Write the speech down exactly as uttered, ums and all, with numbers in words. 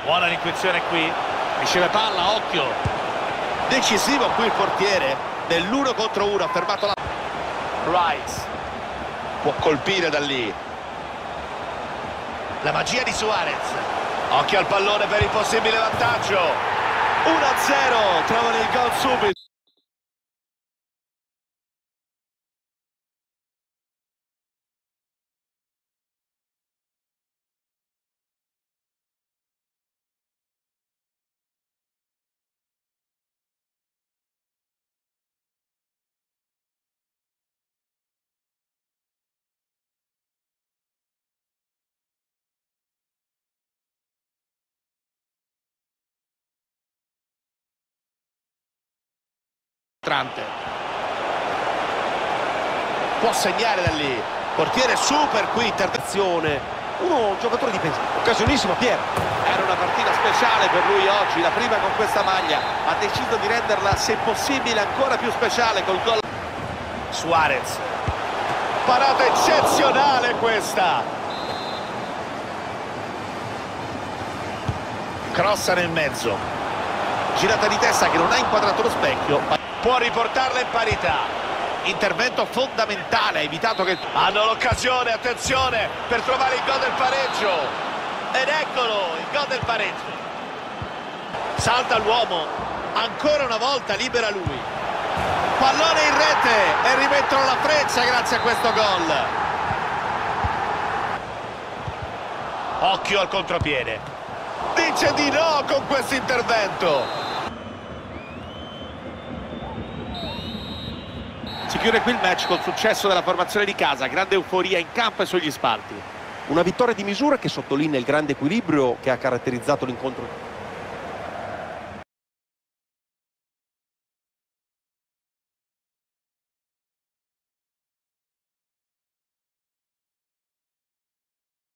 Buona l'intuizione qui, riceve palla, occhio. Decisivo qui il portiere, nell'uno contro uno, ha fermato la... Rice. Può colpire da lì. La magia di Suarez. Occhio al pallone per il possibile vantaggio. uno a zero, trovano il gol subito. Può segnare da lì. Portiere super qui, intervenzione. Uno giocatore difensivo, occasionissimo Pier. Era una partita speciale per lui oggi, la prima con questa maglia. Ha deciso di renderla, se possibile, ancora più speciale col gol. Suarez. Parata eccezionale questa. Crossa nel mezzo. Girata di testa che non ha inquadrato lo specchio. Può riportarla in parità. Intervento fondamentale, ha evitato che... Hanno l'occasione, attenzione, per trovare il gol del pareggio. Ed eccolo, il gol del pareggio. Salta l'uomo, ancora una volta libera lui. Pallone in rete e rimettono la freccia grazie a questo gol. Occhio al contropiede. Dice di no con questo intervento. Si chiude qui il match col successo della formazione di casa, grande euforia in campo e sugli spalti. Una vittoria di misura che sottolinea il grande equilibrio che ha caratterizzato l'incontro.